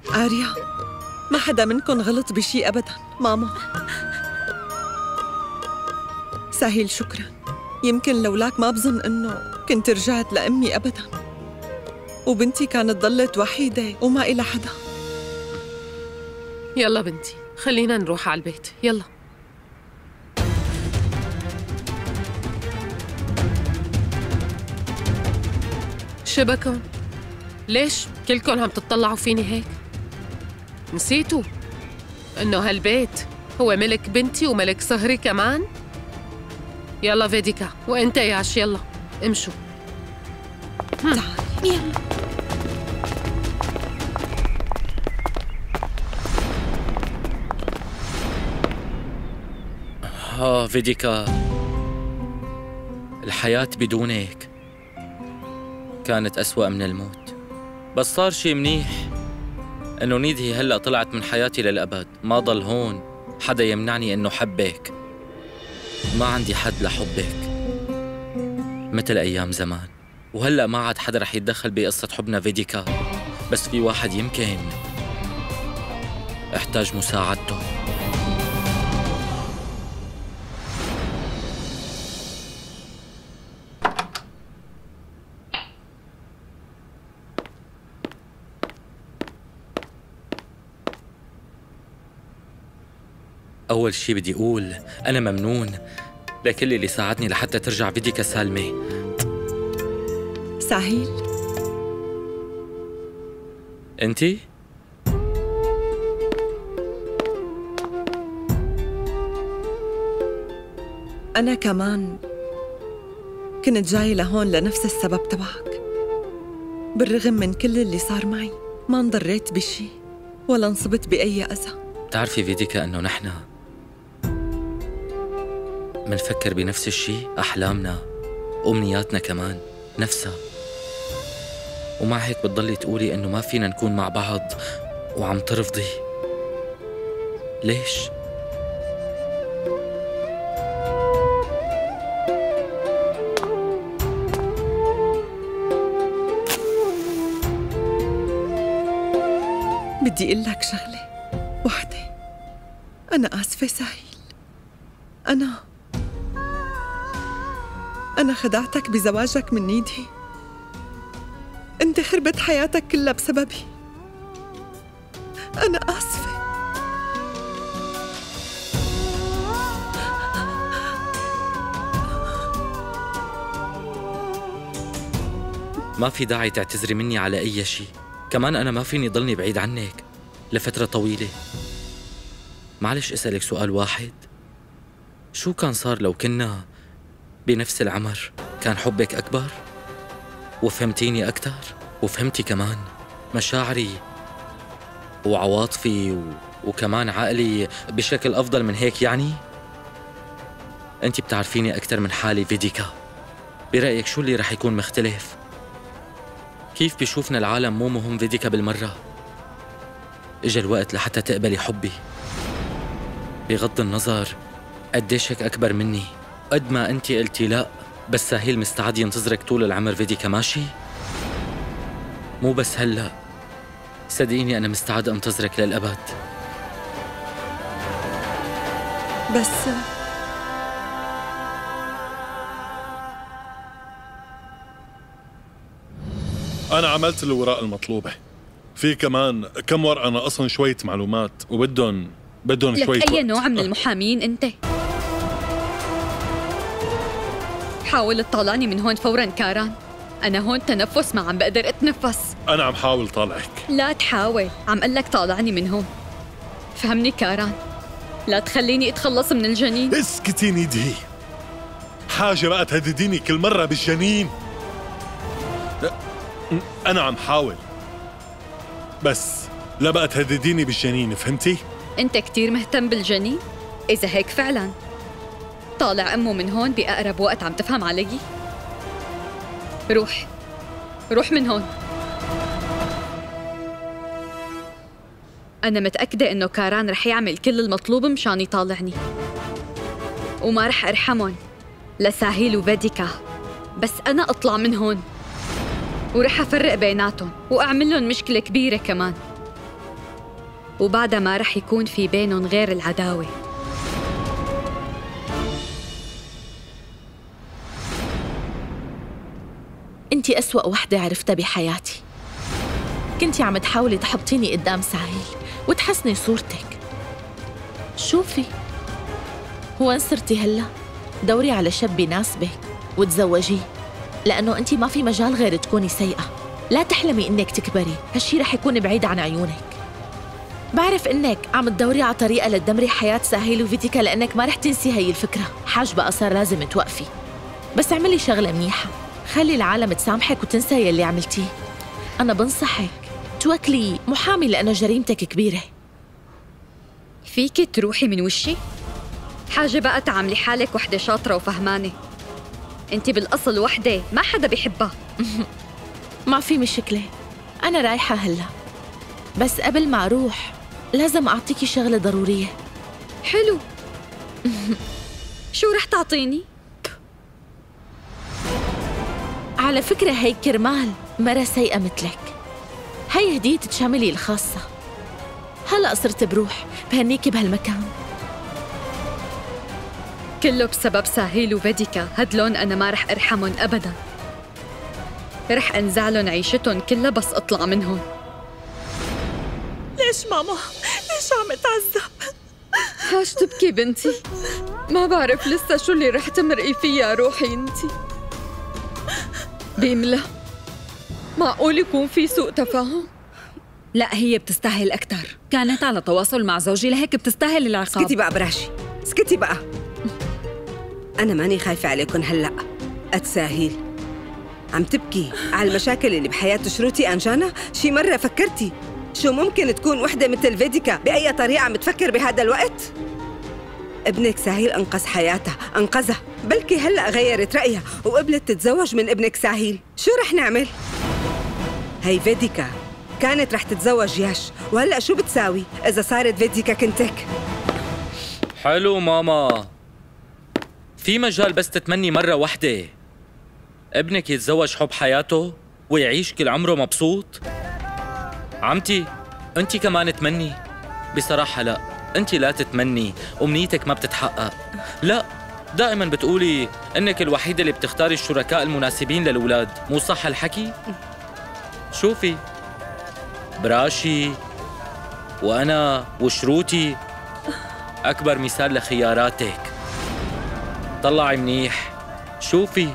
آريا، ما حدا منكم غلط بشي أبداً. ماما ساهيل، شكراً. يمكن لولاك ما بظن إنه كنت رجعت لأمي أبداً، وبنتي كانت ضلت وحيدة وما إلها حدا. يلا بنتي، خلينا نروح على البيت، يلا. شبكن؟ ليش كلكن عم تطلعوا فيني هيك؟ نسيتوا إنه هالبيت هو ملك بنتي وملك صهري كمان؟ يلا فيديكا، وإنت ياش يلا امشوا. تعالي يلا. فيديكا، الحياة بدونك كانت أسوأ من الموت. بس صار شي منيح إنه نيدهي هلأ طلعت من حياتي للأبد. ما ضل هون حدا يمنعني إنه حبك. ما عندي حد لحبك مثل أيام زمان. وهلأ ما عاد حدا رح يتدخل بقصة حبنا فيديكا. بس في واحد يمكن احتاج مساعدته. أول شي بدي أقول أنا ممنون لكل اللي ساعدني لحتى ترجع فيديكا سالمة. ساهيل، أنتي؟ أنا كمان كنت جاي لهون لنفس السبب تبعك. بالرغم من كل اللي صار معي ما انضريت بشي ولا انصبت بأي أذى. بتعرفي فيديكا أنه نحن منفكر بنفس الشي، أحلامنا وأمنياتنا كمان نفسها. ومع هيك بتضلي تقولي إنه ما فينا نكون مع بعض وعم ترفضي. ليش؟ بدي أقول لك شغلة وحدة. أنا آسفة ساهيل. أنا خدعتك بزواجك من نيدي. أنت خربت حياتك كلها بسببي. أنا آسفة. ما في داعي تعتذري مني على أي شي. كمان أنا ما فيني ضلني بعيد عنك لفترة طويلة. معلش أسألك سؤال واحد، شو كان صار لو كنا بنفس العمر؟ كان حبك أكبر وفهمتيني أكتر وفهمتي كمان مشاعري وعواطفي وكمان عقلي بشكل أفضل من هيك يعني؟ أنت بتعرفيني أكتر من حالي فيديكا. برأيك شو اللي رح يكون مختلف؟ كيف بيشوفنا العالم مو مهم فيديكا بالمرة؟ إجا الوقت لحتى تقبلي حبي بغض النظر قديش هيك أكبر مني. قد ما أنت قلتي لا بس ساهيل مستعد ينتظرك طول العمر فيديكا، ماشي؟ مو بس هلأ، صدقيني أنا مستعد أنتظرك للأبد. بس أنا عملت الوراق المطلوبة. في كمان كم ورقة ناقصهم شوية معلومات وبدهم شوية لك أي وقت. نوع من المحامين أنت؟ حاول تطلعني من هون فوراً كاران. أنا هون تنفس ما عم بقدر أتنفس. أنا عم حاول طالعك. لا تحاول، عم قلك طالعني من هون. فهمني كاران، لا تخليني أتخلص من الجنين. اسكتي نيدهي، حاجة بقى تهدديني كل مرة بالجنين. أنا عم حاول بس لا بقى تهدديني بالجنين، فهمتي؟ أنت كتير مهتم بالجنين؟ إذا هيك فعلاً طالع أمه من هون بأقرب وقت. عم تفهم علي؟ روح من هون. أنا متأكدة إنه كاران رح يعمل كل المطلوب مشان يطالعني، وما رح أرحمهم لساهيل وفيديكا. بس أنا أطلع من هون ورح أفرق بيناتهم وأعمل لهم مشكلة كبيرة كمان. وبعدها ما رح يكون في بينهم غير العداوة. انتي أسوأ وحدة عرفتها بحياتي. كنتي عم تحاولي تحطيني قدام ساهيل وتحسني صورتك. شوفي وين صرتي هلا؟ دوري على شاب يناسبك وتزوجيه، لأنه انتي ما في مجال غير تكوني سيئة. لا تحلمي انك تكبري، هالشي رح يكون بعيد عن عيونك. بعرف انك عم تدوري على طريقة لتدمري حياة ساهيل وفيديكا لأنك ما رح تنسي هي الفكرة. حاج بقى صار لازم توقفي، بس اعملي شغلة منيحة، خلي العالم تسامحك وتنسى يلي عملتيه. أنا بنصحك توكلي محامي لأنه جريمتك كبيرة. فيكي تروحي من وشي؟ حاجة بقى تعملي حالك وحدة شاطرة وفهمانة. انتي بالأصل وحدة ما حدا بيحبها. ما في مشكلة، أنا رايحة هلا، بس قبل ما أروح لازم أعطيكي شغلة ضرورية. حلو. شو رح تعطيني؟ على فكرة هي كرمال مرة سيئة مثلك، هي هدية شاملي الخاصة. هلأ صرت بروح بهنيكي بهالمكان. كله بسبب ساهيل وفيديكا، هدلون أنا ما رح أرحمهم أبداً. رح أنزعلن عيشتهم كلها بس أطلع منهم. ليش ماما؟ ليش عم اتعذب؟ حاج تبكي بنتي، ما بعرف لسه شو اللي رح تمرقي فيه يا روحي انتي. بيملا، معقول يكون في سوء تفاهم؟ لا هي بتستاهل أكتر، كانت على تواصل مع زوجي لهيك بتستاهل العقاب. اسكتي بقى براشي، اسكتي بقى. أنا ماني خايفة عليكم هلأ. أتساهيل عم تبكي على المشاكل اللي بحياة شروتي أنجانا؟ شي مرة فكرتي شو ممكن تكون وحدة مثل فيديكا بأي طريقة عم تفكر بهذا الوقت؟ ابنك ساهيل أنقذ حياتها، أنقذها، بلكي هلأ غيرت رأيها وقبلت تتزوج من ابنك ساهيل. شو رح نعمل؟ هي فيديكا كانت رح تتزوج ياش، وهلأ شو بتساوي إذا صارت فيديكا كنتك؟ حلو ماما، في مجال بس تتمني مرة واحدة ابنك يتزوج حب حياته ويعيش كل عمره مبسوط. عمتي انتي كمان تمني. بصراحة لا، انتي لا تتمني أمنيتك ما بتتحقق. لا، دائما بتقولي انك الوحيدة اللي بتختاري الشركاء المناسبين للأولاد، مو صح الحكي؟ شوفي براشي وأنا وشروتي أكبر مثال لخياراتك. طلعي منيح، شوفي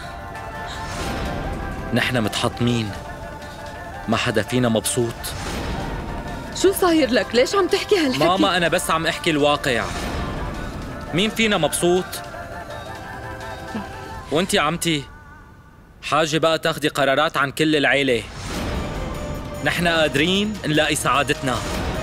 نحن متحطمين، ما حدا فينا مبسوط. شو صاير لك؟ ليش عم تحكي هالحكي؟ ماما أنا بس عم أحكي الواقع. مين فينا مبسوط؟ وانتي عمتي حاجة بقى تاخدي قرارات عن كل العيلة. نحن قادرين نلاقي سعادتنا.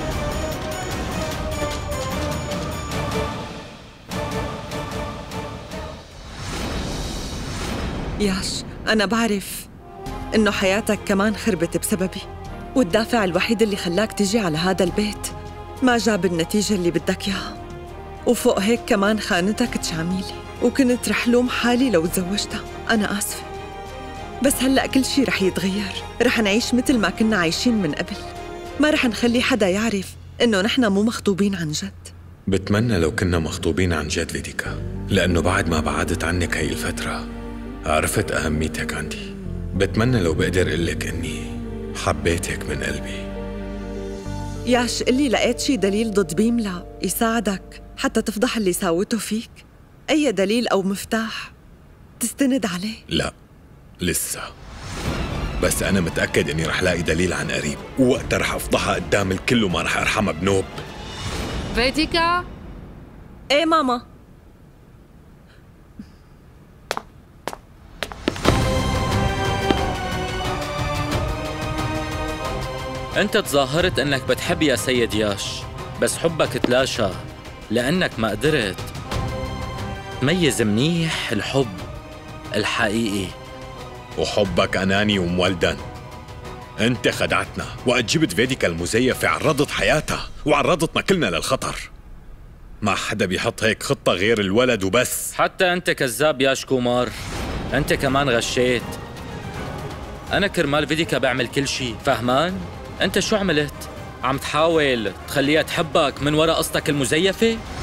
ياش، أنا بعرف إنه حياتك كمان خربت بسببي، والدافع الوحيد اللي خلاك تيجي على هذا البيت ما جاب النتيجة اللي بدك إياها، وفوق هيك كمان خانتك تشاميلي، وكنت رح لوم حالي لو تزوجتها. أنا آسفة، بس هلأ كل شي رح يتغير، رح نعيش مثل ما كنا عايشين من قبل. ما رح نخلي حدا يعرف إنه نحن مو مخطوبين عن جد. بتمنى لو كنا مخطوبين عن جد فيديكا، لأنه بعد ما بعدت عنك هاي الفترة عرفت أهميتك عندي. بتمنى لو بقدر قلك إني حبيتك من قلبي. ياش، اللي لقيت شي دليل ضد بيملا يساعدك حتى تفضح اللي ساوته فيك؟ أي دليل أو مفتاح تستند عليه؟ لا لسه، بس أنا متأكد إني رح لاقي دليل عن قريب، ووقتها رح أفضحها قدام الكل وما رح أرحمها بنوب. فيديكا؟ إيه ماما؟ أنت تظاهرت أنك بتحب يا سيد ياش، بس حبك تلاشى لأنك ما قدرت تميز منيح الحب الحقيقي. وحبك أناني ومولدن. أنت خدعتنا وقت جبت فيديكا المزيفة، عرضت حياتها وعرضتنا كلنا للخطر. ما حدا بيحط هيك خطة غير الولد وبس. حتى أنت كذاب ياش كومار، أنت كمان غشيت. أنا كرمال فيديكا بعمل كل شي، فهمان؟ أنت شو عملت؟ عم تحاول تخليها تحبك من وراء قصتك المزيفة؟